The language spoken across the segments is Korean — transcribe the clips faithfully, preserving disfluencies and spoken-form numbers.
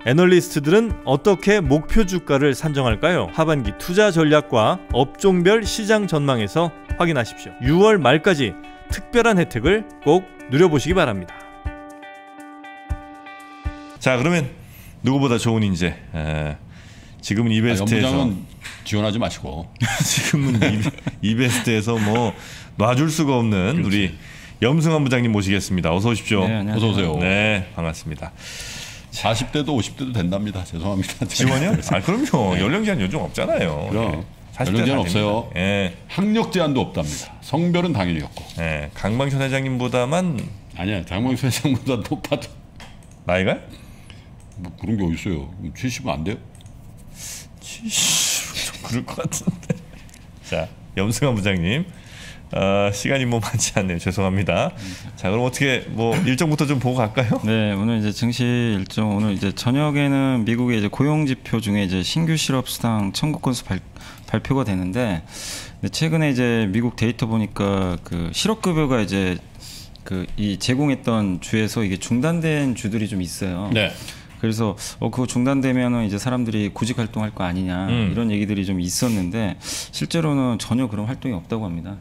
애널리스트들은 어떻게 목표 주가를 산정할까요? 하반기 투자 전략과 업종별 시장 전망에서 확인하십시오. 유월 말까지 특별한 혜택을 꼭 누려보시기 바랍니다. 자, 그러면 누구보다 좋은 인재, 에, 지금은 이베스트에서 아, 연부장은 지원하지 마시고 지금은 이베스트에서 뭐 놔줄 수가 없는 그렇지. 우리 염승환 부장님 모시겠습니다. 어서 오십시오. 네, 어서 오세요. 네, 반갑습니다. 사십 대도 오십 대도 된답니다. 죄송합니다. 지원이요? 아, 그럼요. 네. 연령 제한 요즘 없잖아요. 그럼 연령 제한 없어요. 예. 학력 제한도 없답니다. 성별은 당연히 없고. 예. 강방현 회장님보다만 아니야. 강방현 회장보다 높아도. 나이가? 뭐 그런 게 어디 있어요? 칠십은 안 돼요? 칠십 좀 그럴 것 같은데. 자, 염승환 부장님. 어, 시간이 뭐 많지 않네요. 죄송합니다. 자, 그럼 어떻게 뭐 일정부터 좀 보고 갈까요? 네, 오늘 이제 증시 일정 오늘 이제 저녁에는 미국의 이제 고용 지표 중에 이제 신규 실업 수당 청구 건수 발, 발표가 되는데, 최근에 이제 미국 데이터 보니까 그 실업 급여가 이제 그 이 제공했던 주에서 이게 중단된 주들이 좀 있어요. 네. 그래서 어 그거 중단되면은 이제 사람들이 구직 활동할 거 아니냐 음. 이런 얘기들이 좀 있었는데 실제로는 전혀 그런 활동이 없다고 합니다.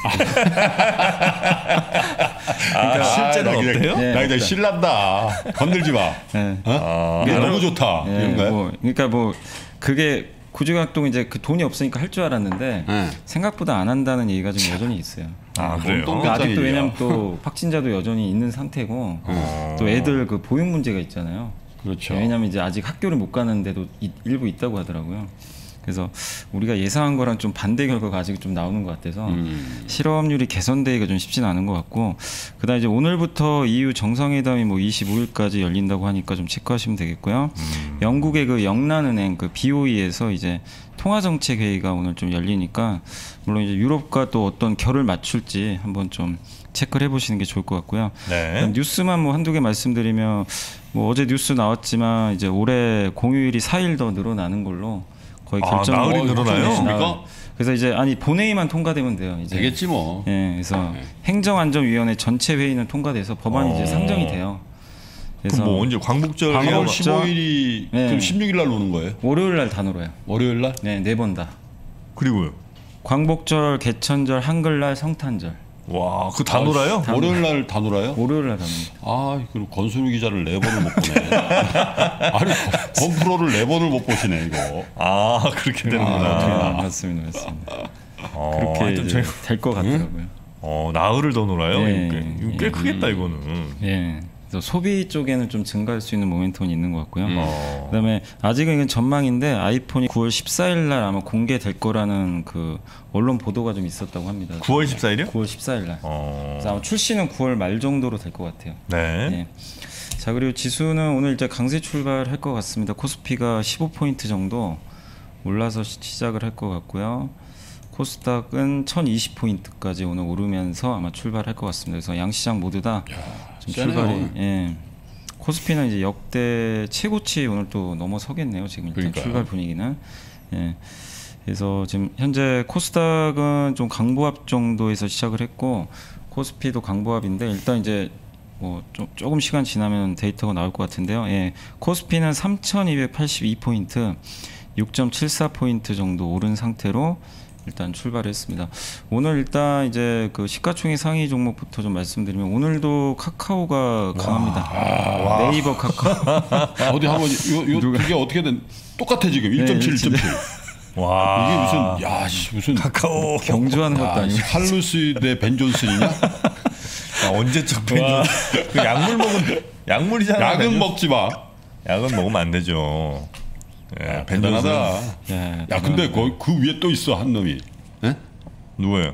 그러니까 아, 실제로 나 어때요? 네, 나 이제 신난다. 건들지 마. 네. 어? 아, 너무 좋다. 네, 이런 거야? 뭐, 그러니까 뭐 그게 구직 활동 이제 그 돈이 없으니까 할 줄 알았는데 네. 생각보다 안 한다는 얘기가 좀 여전히 있어요. 아, 그래요? 그러니까 아직도 왜냐면 또 확진자도 여전히 있는 상태고 어. 또 애들 그 보육 문제가 있잖아요. 그렇죠. 왜냐면 이제 아직 학교를 못 가는데도 이, 일부 있다고 하더라고요. 그래서 우리가 예상한 거랑 좀 반대 결과가 아직 좀 나오는 것 같아서 음. 실업률이 개선되기가 좀 쉽지는 않은 것 같고, 그다음 이제 오늘부터 이유 정상회담이 뭐 이십오일까지 열린다고 하니까 좀 체크하시면 되겠고요. 음. 영국의 그 영란은행 그 비오이에서 이제 통화정책회의가 오늘 좀 열리니까 물론 이제 유럽과 또 어떤 결을 맞출지 한번 좀 체크를 해보시는 게 좋을 것 같고요. 네. 뉴스만 뭐 한두 개 말씀드리면 뭐 어제 뉴스 나왔지만 이제 올해 공휴일이 사 일 더 늘어나는 걸로 거의 결정. 아, 나흘이 늘어나요? 나흘. 그래서 이제 아니 본회의만 통과되면 돼요. 이제. 되겠지 뭐. 예, 그래서 네. 행정안전위원회 전체 회의는 통과돼서 법안이 어. 이제 상정이 돼요. 그래서 그럼 뭐 언제 광복절? 광월 십오일이 네. 그럼 십육일 날 노는 거예요? 월요일 날 다 놀아요. 월요일 날? 네, 네 번 다. 그리고요? 광복절, 개천절, 한글날, 성탄절. 와, 그 다 아, 놀아요? 다 월요일 날 다 놀아요? 월요일 날 다 놀아요. 아, 그럼 권순우 기자를 네 번을 못 보네. 아니, 건프로를 네 번을 못 보시네 이거. 아, 그렇게 되는구나. 아, 맞습니다, 맞습니다. 어, 그렇게 저희... 될 것 같더라고요. 응? 어, 나흘을 더 놀아요? 네. 꽤, 꽤 네. 크겠다 이거는. 예. 그래서 소비 쪽에는 좀 증가할 수 있는 모멘텀이 있는 것 같고요. 음. 그다음에 아직은 이건 전망인데 아이폰이 구월 십사일 날 아마 공개될 거라는 그 언론 보도가 좀 있었다고 합니다. 구월 십사일이요? 구월 십사일 날. 어. 그래서 아마 출시는 구월 말 정도로 될 것 같아요. 네. 네. 자, 그리고 지수는 오늘 이제 강세 출발할 것 같습니다. 코스피가 십오 포인트 정도 올라서 시작을 할 것 같고요. 코스닥은 천이십 포인트까지 오늘 오르면서 아마 출발할 것 같습니다. 그래서 양시장 모두 다 좀 출발이. 예. 코스피는 이제 역대 최고치 오늘 또 넘어서겠네요. 지금 일단 그러니까요. 출발 분위기는. 예. 그래서 지금 현재 코스닥은 좀 강보합 정도에서 시작을 했고 코스피도 강보합인데 일단 이제 뭐 좀 조금 시간 지나면 데이터가 나올 것 같은데요. 예. 코스피는 삼천이백팔십이 포인트, 육 점 칠사 포인트 정도 오른 상태로 일단 출발했습니다. 오늘 일단 이제 그 시가총액 상위 종목부터 좀 말씀드리면 오늘도 카카오가 강합니다. 와. 네이버 카카오. 어디 한번 요, 요 누가... 이게 어떻게 된 똑같아 지금 일 점 칠, 일 점 칠. 와. 이게 무슨 야 무슨 카카오 경주하는 것도 아니고 할루스 대 벤 존슨이냐? 야, 언제적 벤 존슨? 그 약물 먹은 약물이잖아. 약은 먹지 마. 약은 먹으면 안 되죠. 예, 대단하다. 야, 야 근데 그, 그 위에 또 있어 한 놈이. 에? 누구예요?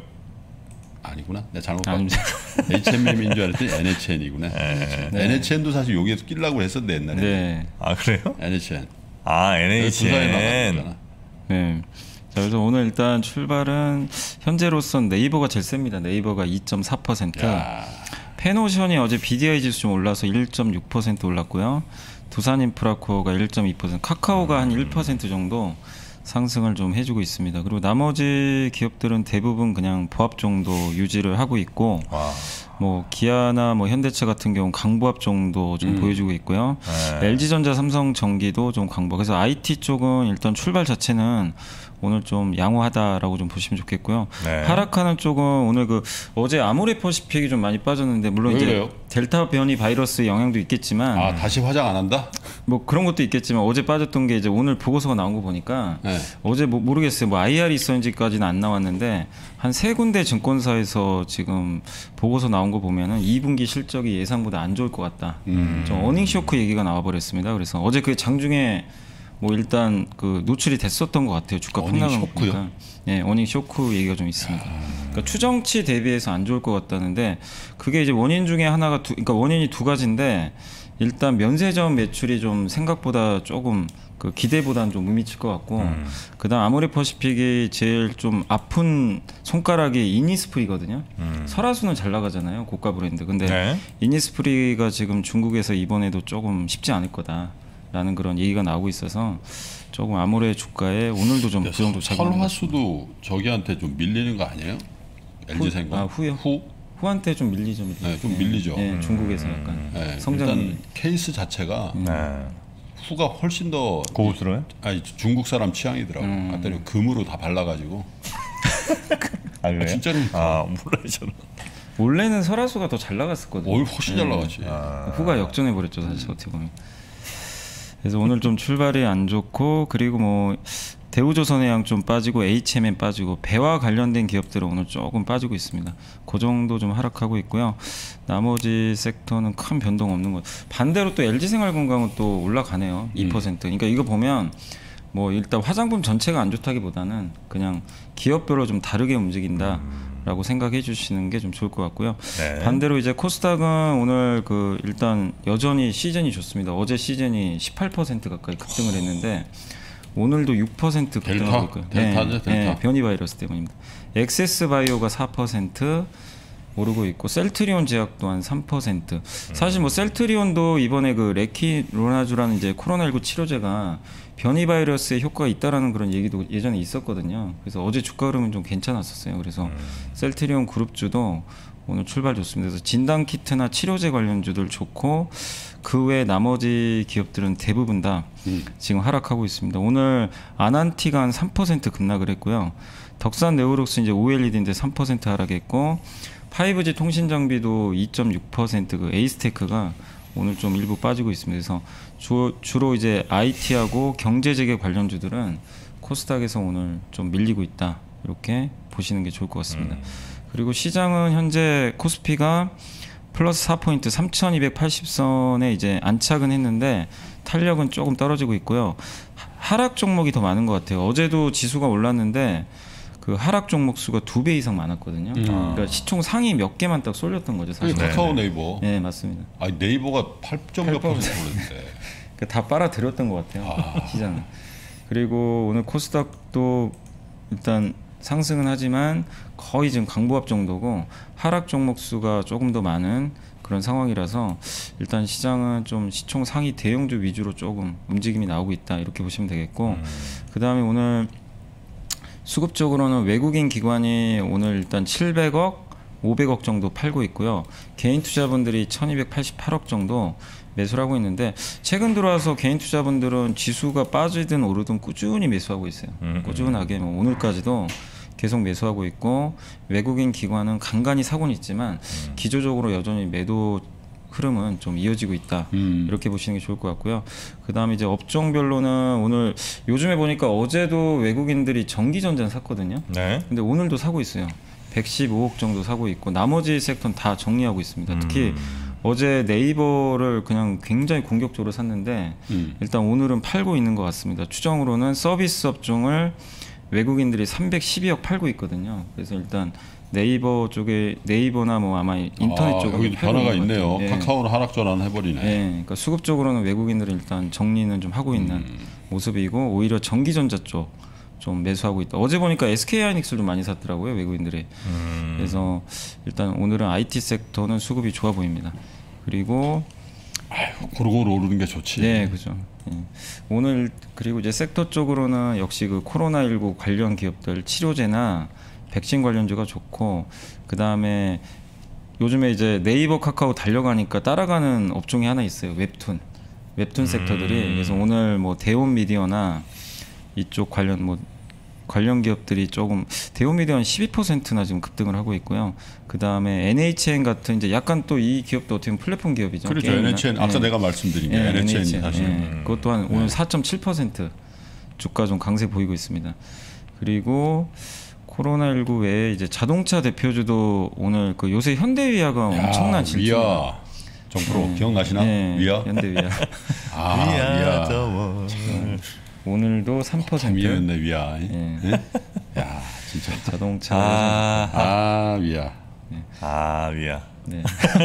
아니구나. 내가 잘못 봤네. 에이치엠엠인 줄 알았더니 엔에이치엔이구나. 네. 엔에이치엔도 사실 여기에서 끼려고 했었는데 옛날에. 네. 아 그래요? 엔에이치엔. 아 엔에이치엔. 네. 자, 그래서 오늘 일단 출발은 현재로선 네이버가 제일 셉니다. 네이버가 이 점 사 퍼센트. 야. 펜오션이 어제 비디아이 지수 좀 올라서 일 점 육 퍼센트 올랐고요. 두산인프라코어가 일 점 이 퍼센트, 카카오가 한 일 퍼센트 정도 상승을 좀 해주고 있습니다. 그리고 나머지 기업들은 대부분 그냥 보합 정도 유지를 하고 있고, 와. 뭐 기아나 뭐 현대차 같은 경우 강보합 정도 좀 음. 보여주고 있고요. 네. 엘지전자, 삼성전기도 좀 강보. 그래서 아이티 쪽은 일단 출발 자체는 오늘 좀 양호하다라고 좀 보시면 좋겠고요. 네. 하락하는 쪽은 오늘 그 어제 아모레퍼시픽이 좀 많이 빠졌는데 물론 왜 이제 그래요? 델타 변이 바이러스 영향도 있겠지만 아 다시 화장 안 한다? 뭐 그런 것도 있겠지만 어제 빠졌던 게 이제 오늘 보고서가 나온 거 보니까 네. 어제 뭐 모르겠어요. 뭐 아이알이 있었는지까지는 안 나왔는데 한 세 군데 증권사에서 지금 보고서 나온 거 보면은 이 분기 실적이 예상보다 안 좋을 것 같다. 음. 좀 어닝 쇼크 얘기가 나와 버렸습니다. 그래서 어제 그 장중에 뭐 일단 그 노출이 됐었던 것 같아요. 주가 어닝 폭락은 쇼크요? 보니까. 네, 어닝 쇼크 얘기가 좀 있습니다. 그러니까 추정치 대비해서 안 좋을 것 같다는데 그게 이제 원인 중에 하나가 두, 그러니까 원인이 두 가지인데 일단 면세점 매출이 좀 생각보다 조금 그 기대보다는 좀 못 미칠 것 같고 음. 그다음 아모레퍼시픽이 제일 좀 아픈 손가락이 이니스프리거든요. 음. 설화수는 잘 나가잖아요. 고가 브랜드. 근데 네. 이니스프리가 지금 중국에서 이번에도 조금 쉽지 않을 거다라는 그런 얘기가 나오고 있어서 조금 아모레 주가에 오늘도 좀 그 정도 작용합니다. 설화수도 저기한테 좀 밀리는 거 아니에요? 엘지생과 아, 후요? 후? 후한테 좀 밀리죠. 밀리죠. 네, 좀 밀리죠. 네, 중국에서 약간 네, 성장이 일단 케이스 자체가 음. 네. 후가 훨씬 더 고급스러워요? 아니 중국 사람 취향이더라고. 음. 갖다 음. 금으로 다 발라가지고. 아 그래요? 아, 진짜로. 아 몰라요 저는. 원래는 설화수가 더 잘 나갔었거든요. 어이 훨씬 잘 나갔지. 아. 후가 역전해 버렸죠 사실 어떻게 보면. 그래서 오늘 좀 출발이 안 좋고 그리고 뭐 대우조선해양 좀 빠지고 에이치엠엔 빠지고 배와 관련된 기업들은 오늘 조금 빠지고 있습니다. 그 정도 좀 하락하고 있고요. 나머지 섹터는 큰 변동 없는 것. 반대로 또 엘지생활건강은 또 올라가네요. 이 퍼센트. 그러니까 이거 보면 뭐 일단 화장품 전체가 안 좋다기보다는 그냥 기업별로 좀 다르게 움직인다라고 생각해 주시는 게 좀 좋을 것 같고요. 네. 반대로 이제 코스닥은 오늘 그 일단 여전히 시즌이 좋습니다. 어제 시즌이 십팔 퍼센트 가까이 급등을 했는데 오늘도 육 퍼센트 급등하고 있고요. 델타죠, 네, 델타. 네, 변이 바이러스 때문입니다. 엑세스 바이오가 사 퍼센트 오르고 있고 셀트리온 제약 또한 삼 퍼센트. 사실 뭐 셀트리온도 이번에 그 레키로나주라는 이제 코로나십구 치료제가 변이 바이러스에 효과가 있다라는 그런 얘기도 예전에 있었거든요. 그래서 어제 주가 흐름은 좀 괜찮았었어요. 그래서 음. 셀트리온 그룹주도 오늘 출발 좋습니다. 그래서 진단 키트나 치료제 관련주들 좋고 그 외 나머지 기업들은 대부분 다 음. 지금 하락하고 있습니다. 오늘 아난티가 한 삼 퍼센트 급락을 했고요. 덕산 네오룩스 이제 오엘이디인데 삼 퍼센트 하락했고 파이브지 통신 장비도 이 점 육 퍼센트 그 에이스테크가 오늘 좀 일부 빠지고 있습니다. 그래서 주, 주로 이제 아이티하고 경제재개 관련주들은 코스닥에서 오늘 좀 밀리고 있다. 이렇게 보시는 게 좋을 것 같습니다. 음. 그리고 시장은 현재 코스피가 플러스 사 포인트 삼천이백팔십 선에 이제 안착은 했는데 탄력은 조금 떨어지고 있고요. 하락 종목이 더 많은 것 같아요. 어제도 지수가 올랐는데 그 하락 종목 수가 두 배 이상 많았거든요. 음. 그러니까 시총 상위 몇 개만 딱 쏠렸던 거죠, 사실. 그게 카카오 네이버. 네, 맞습니다. 아 네이버가 팔 점 몇 퍼센트 오르는데. 그러니까 다 빨아들였던 것 같아요, 아. 시장은. 그리고 오늘 코스닥도 일단 상승은 하지만 거의 지금 강보합 정도고 하락 종목 수가 조금 더 많은 그런 상황이라서 일단 시장은 좀 시총 상위 대형주 위주로 조금 움직임이 나오고 있다 이렇게 보시면 되겠고 음. 그 다음에 오늘 수급적으로는 외국인 기관이 오늘 일단 칠백억, 오백억 정도 팔고 있고요. 개인 투자분들이 천이백팔십팔억 정도 매수를 하고 있는데 최근 들어와서 개인 투자분들은 지수가 빠지든 오르든 꾸준히 매수하고 있어요. 음, 꾸준하게 뭐 오늘까지도 계속 매수하고 있고 외국인 기관은 간간히 사고는 있지만 음. 기조적으로 여전히 매도 흐름은 좀 이어지고 있다. 음. 이렇게 보시는 게 좋을 것 같고요. 그 다음에 이제 업종별로는 오늘 요즘에 보니까 어제도 외국인들이 전기전자 샀거든요. 네. 근데 오늘도 사고 있어요. 백십오억 정도 사고 있고 나머지 섹터는 다 정리하고 있습니다. 특히 음. 어제 네이버를 그냥 굉장히 공격적으로 샀는데 음. 일단 오늘은 팔고 있는 것 같습니다. 추정으로는 서비스 업종을 외국인들이 삼백십이억 팔고 있거든요. 그래서 일단 네이버 쪽에 네이버나 뭐 아마 인터넷 아, 쪽에 여기 변화가 있네요. 카카오는 하락 전환 해버리네. 네, 그러니까 수급적으로는 외국인들은 일단 정리는 좀 하고 있는 음. 모습이고 오히려 전기전자 쪽 좀 매수하고 있다. 어제 보니까 에스케이하이닉스를 좀 많이 샀더라고요 외국인들이. 음. 그래서 일단 오늘은 아이티 섹터는 수급이 좋아 보입니다. 그리고 아유, 고루고루 오르는 게 좋지. 네, 그죠. 예. 오늘 그리고 이제 섹터 쪽으로는 역시 그 코로나십구 관련 기업들 치료제나 백신 관련주가 좋고, 그 다음에 요즘에 이제 네이버 카카오 달려가니까 따라가는 업종이 하나 있어요. 웹툰, 웹툰 음. 섹터들이. 그래서 오늘 뭐 대온미디어나 이쪽 관련 뭐 관련 기업들이 조금, 대온미디어는 십이 퍼센트나 지금 급등을 하고 있고요. 그 다음에 엔에이치엔 같은 이제 약간 또 이 기업도 어떻게 보면 플랫폼 기업이죠. 그렇죠. 엔에이치엔 아까 네. 내가 말씀드린 게 네, 엔에이치엔 사실 네. 그것 또한 오늘 네. 사 점 칠 퍼센트 주가 좀 강세 보이고 있습니다. 그리고 코로나십구 외에 이제 자동차 대표주도 오늘 그 요새 현대위아가 엄청난 질주. 위아 정프로 네. 기억나시나? 네. 위아. 현대위아. 아 위아. 위아. 오늘도 삼 퍼센트. 위였네 위아. 네. 네? 야 진짜 자동차. 아, 아 위아. 네. 아 위아. 네.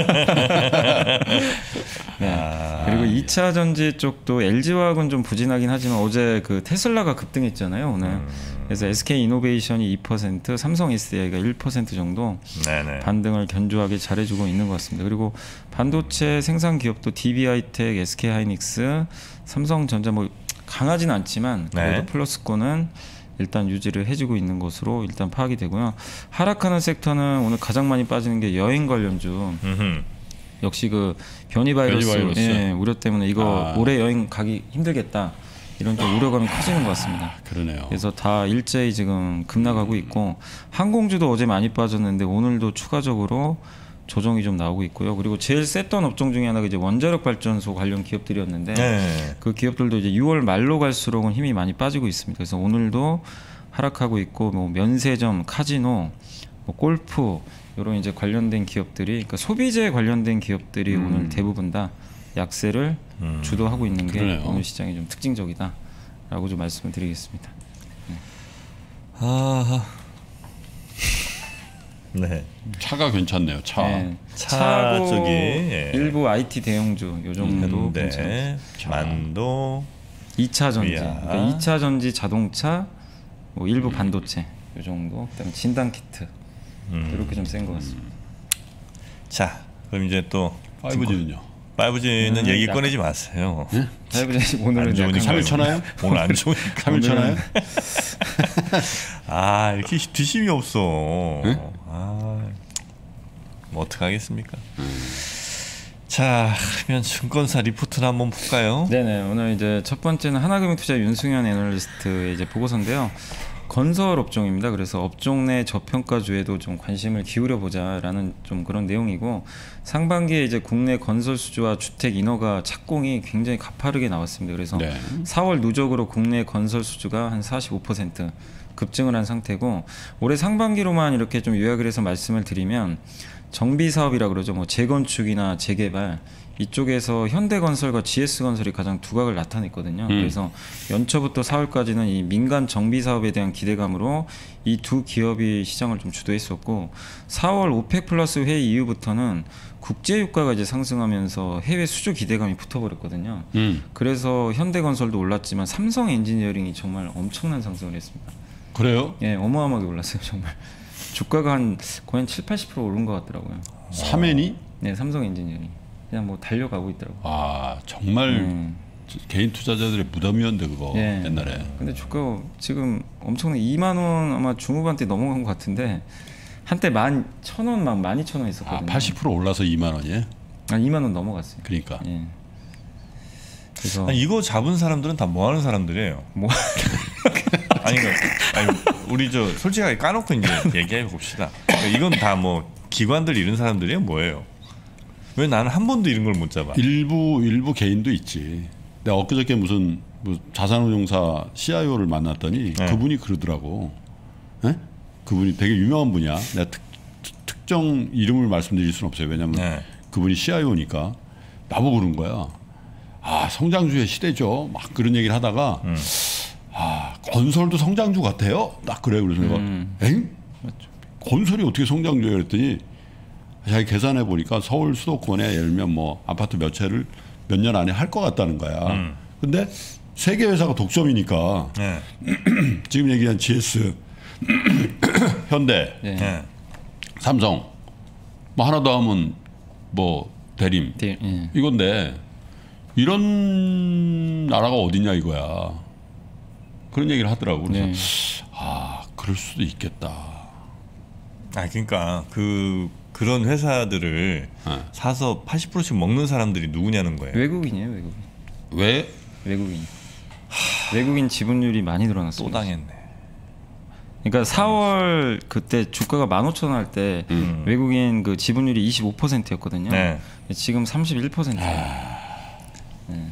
네. 아, 그리고 이 차 전지 쪽도 엘지화학은 좀 부진하긴 하지만 어제 그 테슬라가 급등했잖아요 오늘. 음. 그래서 에스케이이노베이션이 이 퍼센트, 삼성 에스디아이가 일 퍼센트 정도 네네. 반등을 견조하게 잘해주고 있는 것 같습니다. 그리고 반도체 생산 기업도 디비하이텍, 에스케이하이닉스, 삼성전자 뭐 강하진 않지만 그래도 네. 플러스권은 일단 유지를 해주고 있는 것으로 일단 파악이 되고요. 하락하는 섹터는 오늘 가장 많이 빠지는 게 여행 관련주. 음흠. 역시 그 변이 바이러스, 변이 바이러스. 예, 우려 때문에 이거 아. 올해 여행 가기 힘들겠다 이런 좀 우려감이 커지는 것 같습니다. 그러네요. 그래서 다 일제히 지금 급락하고 있고 항공주도 어제 많이 빠졌는데 오늘도 추가적으로 조정이 좀 나오고 있고요. 그리고 제일 셌던 업종 중에 하나가 이제 원자력 발전소 관련 기업들이었는데 네. 그 기업들도 이제 유월 말로 갈수록은 힘이 많이 빠지고 있습니다. 그래서 오늘도 하락하고 있고 뭐 면세점, 카지노, 뭐 골프 이런 이제 관련된 기업들이, 그러니까 소비재 관련된 기업들이 음. 오늘 대부분 다 약세를 음. 주도하고 있는 게 그러네요. 오늘 시장이 좀 특징적이다라고 좀 말씀을 드리겠습니다. 네. 아. 네. 차가 괜찮네요. 차. 네. 차 쪽이 일부 아이티 대형주 요 정도 현대, 만도, 이 차 전지, 그러니까 이 차 전지 자동차, 뭐 일부 반도체 요 정도. 그다음에 진단 키트 음. 이렇게 좀 센 것 같습니다. 자, 그럼 이제 또 파이브지는요? 파이브지는 음, 얘기 약간. 꺼내지 마세요. 네? 파이브지 오늘은 삼 일 쳐나요? 오늘 안 좋으니까. 삼 일 쳐나요? 아 이렇게 뒷심이 없어. 네? 아, 뭐 어떡하겠습니까? 음. 자, 그러면 증권사 리포트를 한번 볼까요? 네네. 오늘 이제 첫 번째는 하나금융투자 윤승현 애널리스트의 이제 보고서인데요. 건설 업종입니다. 그래서 업종 내 저평가주에도 좀 관심을 기울여 보자라는 좀 그런 내용이고, 상반기에 이제 국내 건설 수주와 주택 인허가 착공이 굉장히 가파르게 나왔습니다. 그래서 네. 사월 누적으로 국내 건설 수주가 한 사십오 퍼센트 급증을 한 상태고, 올해 상반기로만 이렇게 좀 요약을 해서 말씀을 드리면 정비 사업이라 그러죠. 뭐 재건축이나 재개발 이쪽에서 현대건설과 지에스건설이 가장 두각을 나타냈거든요. 음. 그래서 연초부터 사월까지는 이 민간 정비 사업에 대한 기대감으로 이 두 기업이 시장을 좀 주도했었고, 사월 오펙 플러스 회의 이후부터는 국제 유가가 이제 상승하면서 해외 수주 기대감이 붙어버렸거든요. 음. 그래서 현대건설도 올랐지만 삼성 엔지니어링이 정말 엄청난 상승을 했습니다. 그래요? 예, 어마어마하게 올랐어요, 정말. 주가가 한 거의 한 칠, 팔십 퍼센트 오른 것 같더라고요. 삼엔이? 네, 삼성 엔지니어링. 그냥 뭐 달려가고 있더라고요. 아, 정말 음. 개인 투자자들의 무덤이었는데 그거 네. 옛날에. 근데 주가 지금 엄청나게 이만 원 아마 중후반대 넘어간 것 같은데 한때 만 천 원, 만 만 이천 원 있었거든요. 아, 팔십 퍼센트 올라서 이만 원이에요? 아, 이만 원 넘어갔어요. 그러니까. 예. 그래서 아니, 이거 잡은 사람들은 다 뭐 하는 사람들이에요? 뭐 아니, 아니 우리 저 솔직하게 까놓고 이제 얘기해 봅시다. 그러니까 이건 다 뭐 기관들 이런 사람들이에요, 뭐예요? 왜 나는 한 번도 이런 걸 못 잡아? 일부 일부 개인도 있지. 내가 엊그저께 무슨 뭐 자산운용사 씨아이오를 만났더니 네. 그분이 그러더라고. 네? 그분이 되게 유명한 분이야. 내가 특, 특정 이름을 말씀드릴 수는 없어요. 왜냐하면 네. 그분이 씨아이오니까 나보고 그런 거야. 아, 성장주의 시대죠. 막 그런 얘기를 하다가 음. 아, 건설도 성장주 같아요. 딱 그래. 그래서 내가 음. 엥? 맞죠. 건설이 어떻게 성장주예요? 그랬더니 자기 계산해 보니까 서울 수도권에 예를 들면 뭐 아파트 몇 채를 몇 년 안에 할 것 같다는 거야. 음. 근데 세계 회사가 독점이니까 네. 지금 얘기한 지에스, 현대, 네. 삼성 뭐 하나 더 하면 뭐 대림 대, 네. 이건데 이런 나라가 어디냐 이거야. 그런 얘기를 하더라고. 그래서 네. 아 그럴 수도 있겠다. 아 그러니까 그 그런 회사들을 네. 사서 팔십 퍼센트씩 먹는 사람들이 누구냐는 거예요. 외국인이에요, 외국인. 왜? 외국인. 외국인 지분율이 많이 또 늘어났습니다. 당했네. 그러니까 사월 그때 주가가 만 오천 원 할 때 음. 외국인 그 지분율이 이십오 퍼센트였거든요. 네. 지금 삼십일 퍼센트예요. 네.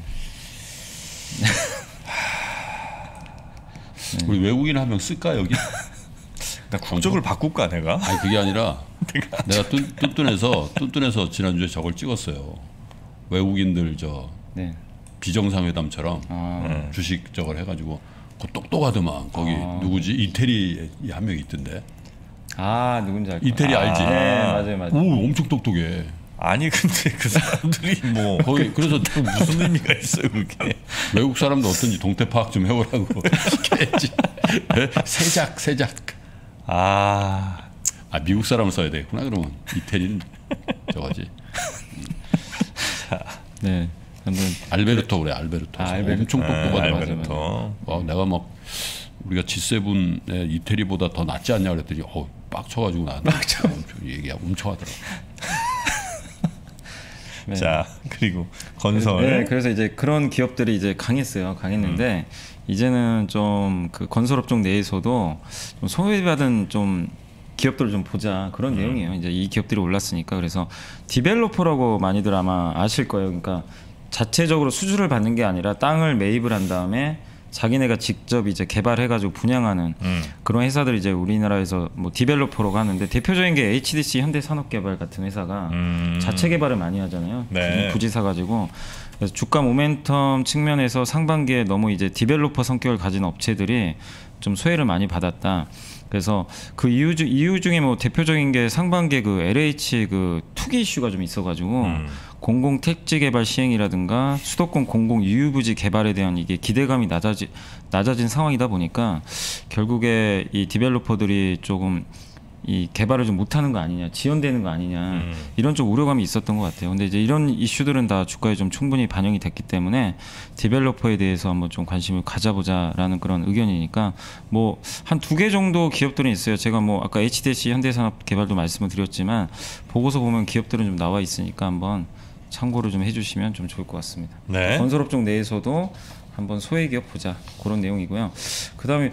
우리 외국인 한 명 쓸까 여기? 나 국적을 바꿀까 내가? 아니 그게 아니라 내가 뚠, 뚠뚠해서 뚠뚠해서 지난주에 저걸 찍었어요. 외국인들 저 네. 비정상회담처럼 아, 네. 주식 저걸 해가지고 그 똑똑하더만 거기 아. 누구지 이태리 한 명 있던데. 아 누군지 알 거예요. 이태리 알지? 네, 맞아요, 맞아요. 오 엄청 똑똑해. 아니 근데 그 사람들이 뭐 거기 그래서 무슨 의미가 있어요 그게? 외국 사람도 어떤지 동태 파악 좀 해보라고 시켜야지. 세작 세작. 아, 아 미국 사람을 써야 되겠구나 그러면 이태리는 저거지. 네. 한번 알베르토 그래 알베르토. 아, 알베르토. 엄청 네, 똑똑하더만. 알베르토. 와, 내가 막 우리가 지 세븐의 이태리보다 더 낫지 않냐 그랬더니 어 빡쳐가지고 나한테 엄청 얘기하고 엄청 하더라고. 네. 자 그리고 건설. 네, 그래서 이제 그런 기업들이 이제 강했어요. 강했는데 음. 이제는 좀 그 건설업종 내에서도 좀 소외받은 좀 기업들을 좀 보자 그런 음. 내용이에요. 이제 이 기업들이 올랐으니까 그래서 디벨로퍼라고 많이들 아마 아실 거예요. 그러니까 자체적으로 수주를 받는 게 아니라 땅을 매입을 한 다음에 자기네가 직접 이제 개발해가지고 분양하는 음. 그런 회사들이 이제 우리나라에서 뭐 디벨로퍼라고 하는데 대표적인 게 에이치디씨 현대산업개발 같은 회사가 음. 자체 개발을 많이 하잖아요. 네. 부지 사가지고 그래서 주가 모멘텀 측면에서 상반기에 너무 이제 디벨로퍼 성격을 가진 업체들이 좀 소외를 많이 받았다. 그래서 그 이유 중 이유 중에 뭐 대표적인 게 상반기에 그 엘에이치 그 투기 이슈가 좀 있어가지고 음. 공공 택지 개발 시행이라든가 수도권 공공 유휴부지 개발에 대한 이게 기대감이 낮아지 낮아진 상황이다 보니까 결국에 이 디벨로퍼들이 조금 이 개발을 좀 못하는 거 아니냐, 지연되는 거 아니냐 음. 이런 좀 우려감이 있었던 것 같아요. 근데 이제 이런 이슈들은 다 주가에 좀 충분히 반영이 됐기 때문에 디벨로퍼에 대해서 한번 좀 관심을 가져보자라는 그런 의견이니까 뭐 한 두 개 정도 기업들은 있어요. 제가 뭐 아까 에이치디씨 현대산업개발도 말씀을 드렸지만 보고서 보면 기업들은 좀 나와 있으니까 한번 참고를 좀 해주시면 좀 좋을 것 같습니다. 네. 건설업종 내에서도 한번 소외기업 보자 그런 내용이고요. 그다음에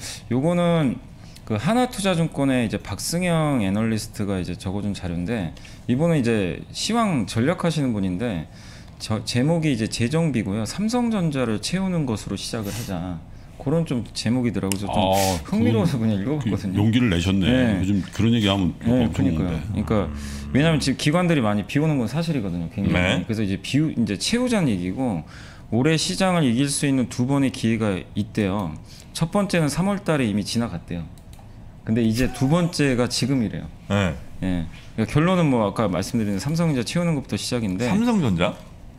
요거는 그 하나투자증권의 이제 박승영 애널리스트가 이제 적어준 자료인데 이분은 이제 시황 전략하시는 분인데 저 제목이 이제 재정비고요. 삼성전자를 채우는 것으로 시작을 하자. 그런 좀 제목이더라고요. 그래서 좀 아, 흥미로워서 그- 그냥 읽어봤거든요. 용기를 내셨네. 네. 요즘 그런 얘기하면 네, 엄청 그러니까요. 오는데. 그러니까 왜냐하면 지금 기관들이 많이 비오는 건 사실이거든요. 굉장히. 네. 그래서 이제 비우 이제 채우자는 얘기고 올해 시장을 이길 수 있는 두 번의 기회가 있대요. 첫 번째는 삼월달에 이미 지나갔대요. 근데 이제 두 번째가 지금이래요. 네. 예. 그러니까 결론은 뭐 아까 말씀드린 삼성전자 채우는 것부터 시작인데. 삼성전자?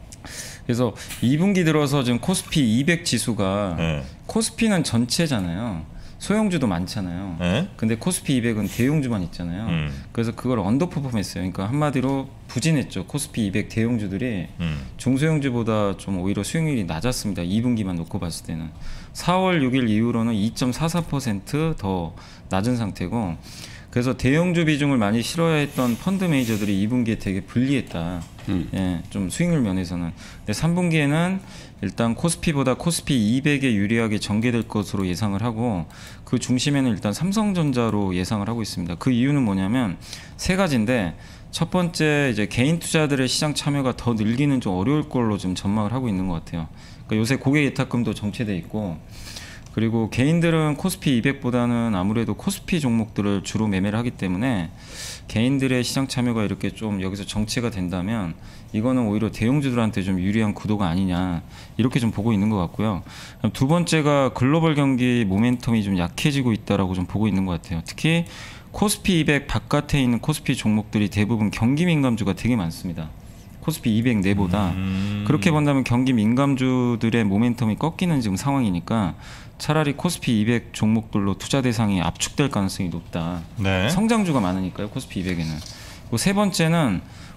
그래서 이 분기 들어서 지금 코스피 이백 지수가 네. 코스피는 전체잖아요. 소형주도 많잖아요. 네. 근데 코스피 이백은 대형주만 있잖아요. 음. 그래서 그걸 언더퍼폼했어요. 그러니까 한마디로 부진했죠. 코스피 이백 대형주들이 음. 중소형주보다 좀 오히려 수익률이 낮았습니다. 이 분기만 놓고 봤을 때는 사월 육일 이후로는 이 점 사사 퍼센트 더 낮은 상태고 그래서 대형주 비중을 많이 실어했던 펀드 매니저들이 이 분기에 되게 불리했다. 음. 예, 좀 수익률 면에서는. 근데 삼 분기에는 일단 코스피보다 코스피 이백에 유리하게 전개될 것으로 예상을 하고 그 중심에는 일단 삼성전자로 예상을 하고 있습니다. 그 이유는 뭐냐면 세 가지인데 첫 번째 이제 개인 투자들의 시장 참여가 더 늘기는 좀 어려울 걸로 좀 전망을 하고 있는 것 같아요. 그러니까 요새 고객 예탁금도 정체돼 있고 그리고 개인들은 코스피 이백보다는 아무래도 코스피 종목들을 주로 매매를 하기 때문에 개인들의 시장 참여가 이렇게 좀 여기서 정체가 된다면 이거는 오히려 대형주들한테 좀 유리한 구도가 아니냐 이렇게 좀 보고 있는 것 같고요. 두 번째가 글로벌 경기 모멘텀이 좀 약해지고 있다라고 좀 보고 있는 것 같아요. 특히 코스피 이백 바깥에 있는 코스피 종목들이 대부분 경기 민감주가 되게 많습니다. 코스피 이백 내보다 음. 그렇게 본다면 경기 민감주들의 모멘텀이 꺾이는 지금 상황이니까 차라리 코스피 이백 종목들로 투자 대상이 압축될 가능성이 높다. 네. 성장주가 많으니까요. 코스피 이백에는. 그리고 세 번째는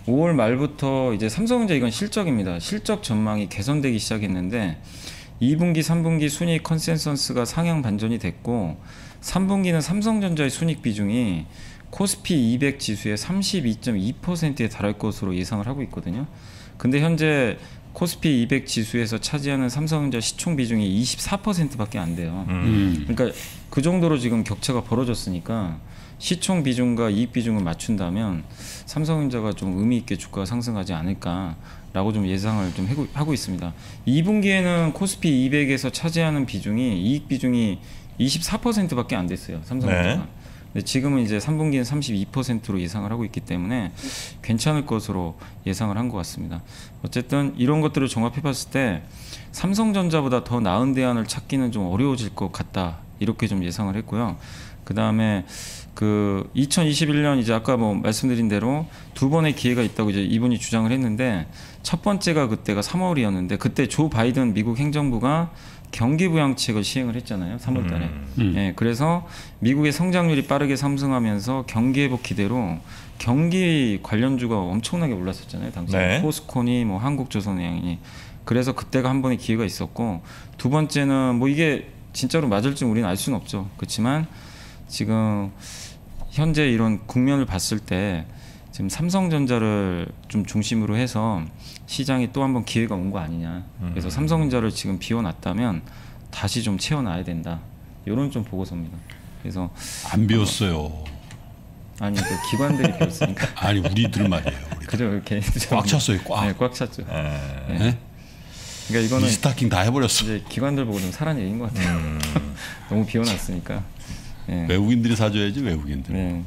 오월 말부터 이제 삼성전자 이건 실적입니다. 실적 전망이 개선되기 시작했는데 이 분기, 삼 분기 순이익 컨센서스가 상향 반전이 됐고 삼 분기는 삼성전자의 순이익 비중이 코스피 이백 지수의 삼십이 점 이 퍼센트에 달할 것으로 예상을 하고 있거든요. 근데 현재 코스피 이백 지수에서 차지하는 삼성전자 시총 비중이 이십사 퍼센트밖에 안 돼요. 음. 그러니까 그 정도로 지금 격차가 벌어졌으니까 시총 비중과 이익 비중을 맞춘다면 삼성전자가 좀 의미 있게 주가가 상승하지 않을까라고 좀 예상을 좀 하고, 하고 있습니다. 이 분기에는 코스피 이백에서 차지하는 비중이 이익 비중이 이십사 퍼센트밖에 안 됐어요. 삼성전자가. 네. 근데 지금은 이제 삼 분기는 삼십이 퍼센트로 예상을 하고 있기 때문에 괜찮을 것으로 예상을 한 것 같습니다. 어쨌든 이런 것들을 종합해 봤을 때 삼성전자보다 더 나은 대안을 찾기는 좀 어려워질 것 같다. 이렇게 좀 예상을 했고요. 그 다음에 그 이천이십일 년 이제 아까 뭐 말씀드린 대로 두 번의 기회가 있다고 이제 이분이 주장을 했는데 첫 번째가 그때가 삼월이었는데 그때 조 바이든 미국 행정부가 경기 부양책을 시행을 했잖아요. 삼월 달에. 음. 음. 예, 그래서 미국의 성장률이 빠르게 상승하면서 경기 회복 기대로 경기 관련주가 엄청나게 올랐었잖아요. 당시 네. 포스코니 뭐 한국조선해양이. 그래서 그때가 한 번의 기회가 있었고 두 번째는 뭐 이게 진짜로 맞을지 우리는 알 수는 없죠. 그렇지만 지금 현재 이런 국면을 봤을 때 지금 삼성전자를 좀 중심으로 해서 시장에 또 한 번 기회가 온 거 아니냐. 그래서 삼성전자를 지금 비워놨다면 다시 좀 채워놔야 된다. 이런 좀 보고서입니다. 그래서 안 비웠어요. 아니 그 기관들이 비웠으니까. 아니 우리들 말이에요. 우리들. 그죠 이렇게 꽉 찼어요. 꽉. 네, 꽉 찼죠. 에... 네. 네? 그러니까 이거는 리스타킹 다 해버렸어. 이제 기관들 보고 좀 사란 얘기인 것 같아요. 음... 너무 비워놨으니까. 네. 외국인들이 사줘야지 외국인들. 네.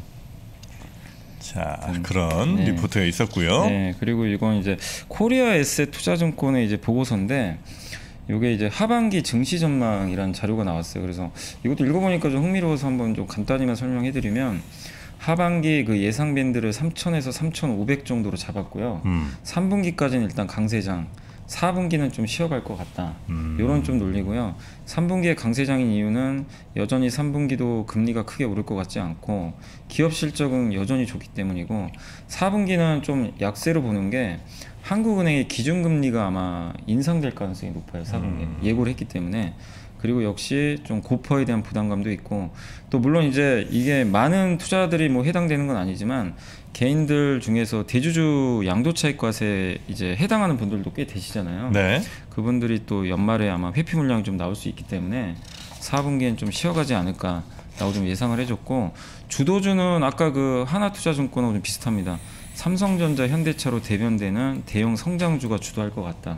자 그런 네. 리포트가 있었고요. 네, 그리고 이건 이제 코리아 에셋 투자증권의 이제 보고서인데 이게 이제 하반기 증시 전망이라는 자료가 나왔어요. 그래서 이것도 읽어보니까 좀 흥미로워서 한번 좀 간단히만 설명해드리면 하반기 그 예상 밴드를 삼천에서 삼천오백 정도로 잡았고요. 음. 삼 분기까지는 일단 강세장, 사 분기는 좀 쉬어갈 것 같다. 음. 이런 좀 논리고요. 삼 분기에 강세장인 이유는 여전히 삼 분기도 금리가 크게 오를 것 같지 않고 기업 실적은 여전히 좋기 때문이고 사 분기는 좀 약세로 보는 게 한국은행의 기준금리가 아마 인상될 가능성이 높아요. 사 분기에 음. 예고를 했기 때문에. 그리고 역시 좀 고퍼에 대한 부담감도 있고 또 물론 이제 이게 많은 투자들이 뭐 해당되는 건 아니지만 개인들 중에서 대주주 양도차익과세 이제 해당하는 분들도 꽤 되시잖아요. 네. 그분들이 또 연말에 아마 회피 물량이 좀 나올 수 있기 때문에 사 분기엔 좀 쉬어가지 않을까라고 좀 예상을 해줬고 주도주는 아까 그 하나투자증권하고 좀 비슷합니다. 삼성전자, 현대차로 대변되는 대형 성장주가 주도할 것 같다.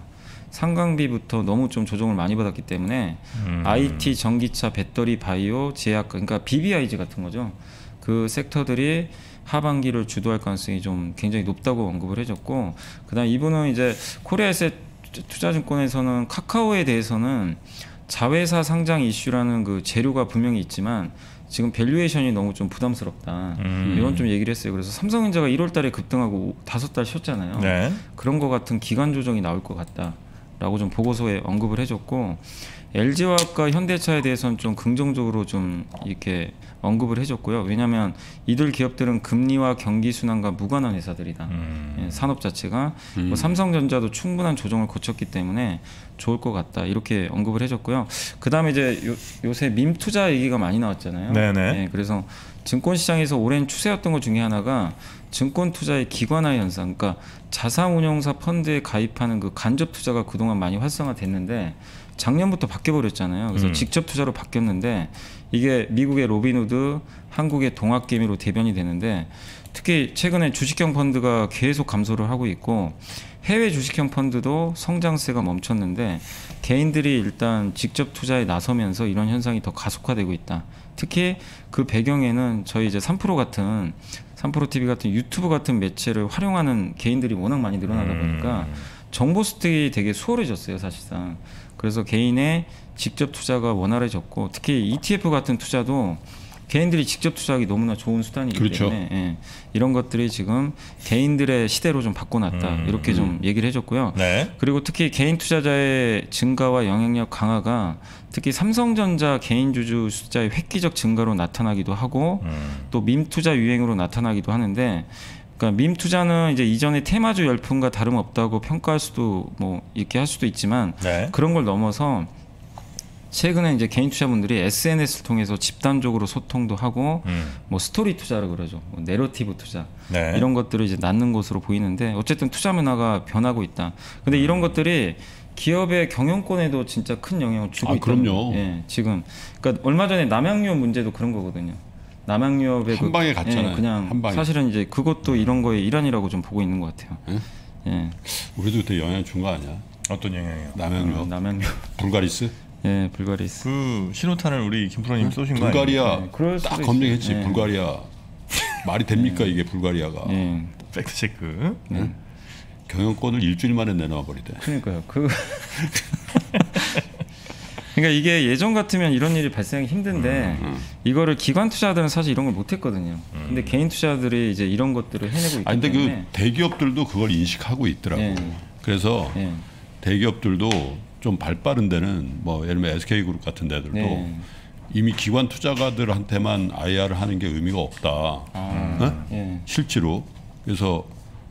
상강비부터 너무 좀 조정을 많이 받았기 때문에 음. 아이티, 전기차, 배터리, 바이오, 제약 그러니까 비비아이지 같은 거죠. 그 섹터들이 하반기를 주도할 가능성이 좀 굉장히 높다고 언급을 해줬고 그다음 이분은 이제 코리아에셋 투자증권에서는 카카오에 대해서는 자회사 상장 이슈라는 그 재료가 분명히 있지만 지금 밸류에이션이 너무 좀 부담스럽다. 음. 이런 좀 얘기를 했어요. 그래서 삼성전자가 일월 달에 급등하고 다섯 달 쉬었잖아요. 네. 그런 거 같은 기간 조정이 나올 것 같다. 라고 좀 보고서에 언급을 해줬고 엘지화학과 현대차에 대해서는 좀 긍정적으로 좀 이렇게 언급을 해줬고요. 왜냐하면 이들 기업들은 금리와 경기 순환과 무관한 회사들이다. 음. 예, 산업 자체가 음. 뭐 삼성전자도 충분한 조정을 거쳤기 때문에 좋을 것 같다. 이렇게 언급을 해줬고요. 그 다음에 이제 요, 요새 밈 투자 얘기가 많이 나왔잖아요. 네네. 예, 그래서 증권시장에서 오랜 추세였던 것 중에 하나가 증권 투자의 기관화 현상, 그러니까 자산운용사 펀드에 가입하는 그 간접 투자가 그동안 많이 활성화됐는데 작년부터 바뀌어버렸잖아요. 그래서 음. 직접 투자로 바뀌었는데 이게 미국의 로빈후드, 한국의 동학개미로 대변이 되는데 특히 최근에 주식형 펀드가 계속 감소를 하고 있고 해외 주식형 펀드도 성장세가 멈췄는데 개인들이 일단 직접 투자에 나서면서 이런 현상이 더 가속화되고 있다. 특히 그 배경에는 저희 이제 삼 프로 같은 삼 프로 티비 같은 유튜브 같은 매체를 활용하는 개인들이 워낙 많이 늘어나다 보니까 음. 정보 수득이 되게 수월해졌어요, 사실상. 그래서 개인의 직접 투자가 원활해졌고 특히 이티에프 같은 투자도 개인들이 직접 투자하기 너무나 좋은 수단이기 그렇죠. 때문에 예, 이런 것들이 지금 개인들의 시대로 좀 바꿔놨다. 음. 이렇게 좀 얘기를 해줬고요. 네. 그리고 특히 개인 투자자의 증가와 영향력 강화가 특히 삼성전자 개인 주주 숫자의 획기적 증가로 나타나기도 하고 음. 또 밈 투자 유행으로 나타나기도 하는데 그러니까 밈 투자는 이제 이전의 테마주 열풍과 다름없다고 평가할 수도 뭐 이렇게 할 수도 있지만 네. 그런 걸 넘어서 최근에 이제 개인 투자분들이 에스엔에스를 통해서 집단적으로 소통도 하고 음. 뭐 스토리 투자라 그러죠. 뭐 내러티브 투자 네. 이런 것들을 이제 낳는 것으로 보이는데 어쨌든 투자 문화가 변하고 있다. 근데 이런 것들이 기업의 경영권에도 진짜 큰 영향을 주고 아, 있다. 그럼요. 예, 지금 그러니까 얼마 전에 남양유업 문제도 그런 거거든요. 남양유업의 한 방에 갔잖아요. 예, 그냥 한 방에. 사실은 이제 그것도 이런 거의 일환이라고 좀 보고 있는 것 같아요. 응? 예. 우리도 그때 영향 준 거 아니야? 어떤 영향이요? 남양유업, 어, 남양유업. 불가리스, 예, 불가리스. 그 신호탄을 우리 김프로님 쏘신 거 아니에요? 불가리아 네, 그럴 딱 수도 검증했지. 있어요. 네. 불가리아 말이 됩니까 이게 불가리아가? 예. 팩트 체크. 네. 경영권을 일주일 만에 내놔 버리대. 그러니까요. 그 그러니까 이게 예전 같으면 이런 일이 발생하기 힘든데 음, 음. 이거를 기관 투자들은 사실 이런 걸 못했거든요. 근데 개인 투자들이 이제 이런 것들을 해내고 있기 아니 근데 때문에. 그 대기업들도 그걸 인식하고 있더라고. 예. 그래서 예. 대기업들도 좀 발빠른 데는 뭐 예를 들면 에스케이그룹 같은 데들도 네. 이미 기관 투자가들한테만 아이알을 하는 게 의미가 없다. 아, 어? 예. 실제로 그래서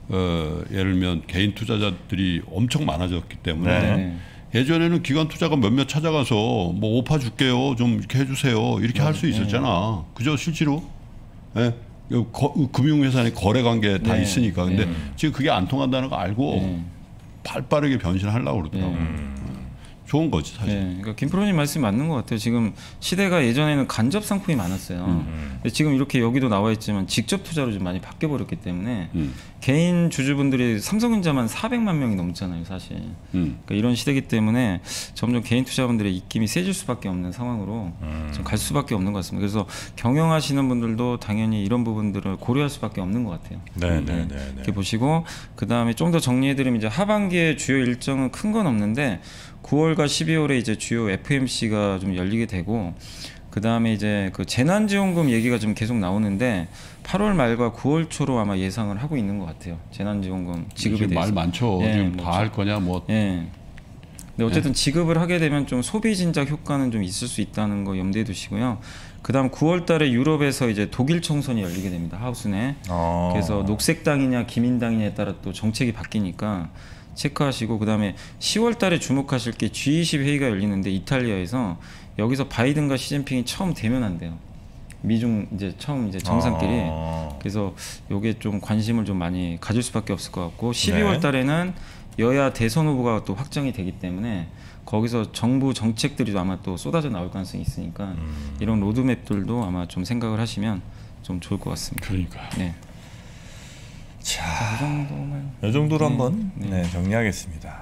어, 예를 들면 개인 투자자들이 엄청 많아졌기 때문에 네. 네. 예전에는 기관 투자가 몇몇 찾아가서 뭐 오파 줄게요 좀 이렇게 해주세요 이렇게 할 수 있었잖아. 그죠 실제로? 예. 거, 금융회사 내 거래 관계 다 네. 있으니까. 근데 네. 지금 그게 안 통한다는 거 알고 네. 발빠르게 변신하려고 그러더라고. 네. 좋은 거지 사실. 네, 그러니까 김프로님 말씀이 맞는 것 같아요. 지금 시대가 예전에는 간접 상품이 많았어요. 음. 근데 지금 이렇게 여기도 나와 있지만 직접 투자로 좀 많이 바뀌어 버렸기 때문에 음. 개인 주주분들이 삼성전자만 사백만 명이 넘잖아요, 사실. 음. 그러니까 이런 시대이기 때문에 점점 개인 투자분들의 입김이 세질 수밖에 없는 상황으로 좀 갈 수밖에 없는 것 같습니다. 그래서 경영하시는 분들도 당연히 이런 부분들을 고려할 수밖에 없는 것 같아요. 네, 네, 네, 네. 이렇게 보시고 그 다음에 좀 더 정리해드리면 이제 하반기에 주요 일정은 큰 건 없는데 구월과 십이월에 이제 주요 에프엠씨가 좀 열리게 되고 그 다음에 이제 그 재난지원금 얘기가 좀 계속 나오는데 팔월 말과 구월 초로 아마 예상을 하고 있는 것 같아요. 재난지원금 지급에 지금 대해서. 말 많죠. 예, 지금 뭐 다 할 거냐 뭐. 예. 근데 어쨌든 지급을 하게 되면 좀 소비 진작 효과는 좀 있을 수 있다는 거 염두에 두시고요. 그다음 구월 달에 유럽에서 이제 독일 총선이 열리게 됩니다. 하우스내. 어. 그래서 녹색당이냐 기민당이냐에 따라 또 정책이 바뀌니까 체크하시고 그다음에 시월 달에 주목하실 게 지 이십 회의가 열리는데 이탈리아에서 여기서 바이든과 시진핑이 처음 대면한대요. 미중 이제 처음 이제 정상끼리. 어. 그래서 요게 좀 관심을 좀 많이 가질 수밖에 없을 것 같고 십이월 네. 달에는 여야 대선 후보가 또 확정이 되기 때문에 거기서 정부 정책들이 아마 또 쏟아져 나올 가능성이 있으니까 음. 이런 로드맵들도 아마 좀 생각을 하시면 좀 좋을 것 같습니다. 그러니까. 네. 자, 이 정도만. 이 정도로 네, 한번 네. 네, 정리하겠습니다.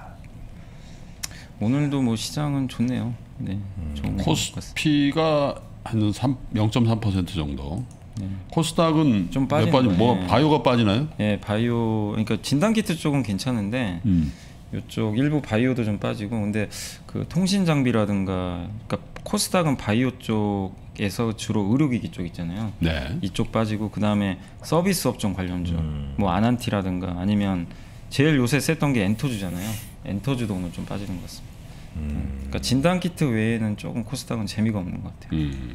오늘도 뭐 시장은 좋네요. 네. 음. 좋은 것 같습니다. 코스피가 한 영 점 삼 퍼센트 정도. 네. 코스닥은 좀 몇 빠지는 빠지? 뭐 거예요. 바이오가 빠지나요? 예, 바이오 그러니까 진단키트 쪽은 괜찮은데 음. 이쪽 일부 바이오도 좀 빠지고 근데 그 통신 장비라든가 그러니까 코스닥은 바이오 쪽에서 주로 의료기기 쪽 있잖아요. 네. 이쪽 빠지고 그 다음에 서비스 업종 관련주 음. 뭐 아난티라든가 아니면 제일 요새 셌던 게 엔터주잖아요. 엔터주도 오늘 좀 빠지는 것 같습니다. 음. 그러니까 진단키트 외에는 조금 코스닥은 재미가 없는 것 같아요. 음.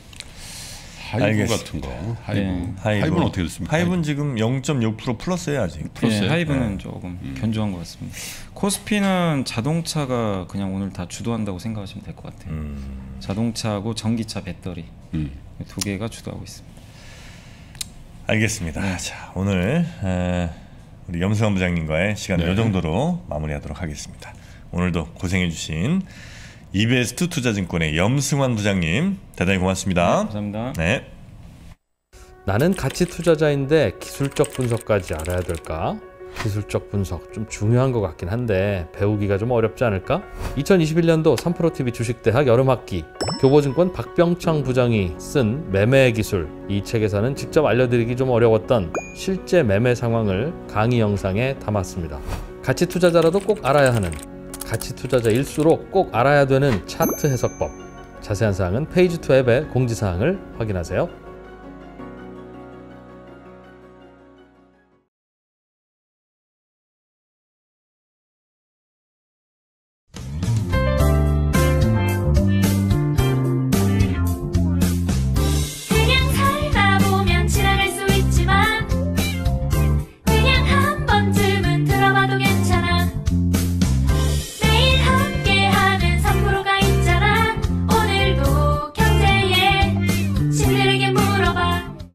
하이브 알겠습니다. 같은 거. 하이브. 네. 하이브. 하이브는 어떻게 됐습니까? 하이브는 지금 영 점 육 퍼센트 플러스예요 아직. 플러스예요? 네, 하이브는 네. 조금 견조한 것 같습니다. 코스피는 자동차가 그냥 오늘 다 주도한다고 생각하시면 될 것 같아요. 음. 자동차하고 전기차 배터리 음. 두 개가 주도하고 있습니다. 알겠습니다. 네. 자, 오늘 에, 우리 염승환 부장님과의 시간을 네. 이 정도로 마무리하도록 하겠습니다. 오늘도 고생해주신 이비에스 투자증권의 염승환 부장님 대단히 고맙습니다. 감사합니다. 네. 나는 가치 투자자인데 기술적 분석까지 알아야 될까? 기술적 분석 좀 중요한 것 같긴 한데 배우기가 좀 어렵지 않을까? 이천이십일 년도 삼프로티비 주식대학 여름학기 교보증권 박병창 부장이 쓴 매매 기술, 이 책에서는 직접 알려드리기 좀 어려웠던 실제 매매 상황을 강의 영상에 담았습니다. 가치 투자자라도 꼭 알아야 하는, 가치 투자자일수록 꼭 알아야 되는 차트 해석법, 자세한 사항은 페이지 투 앱의 공지사항을 확인하세요.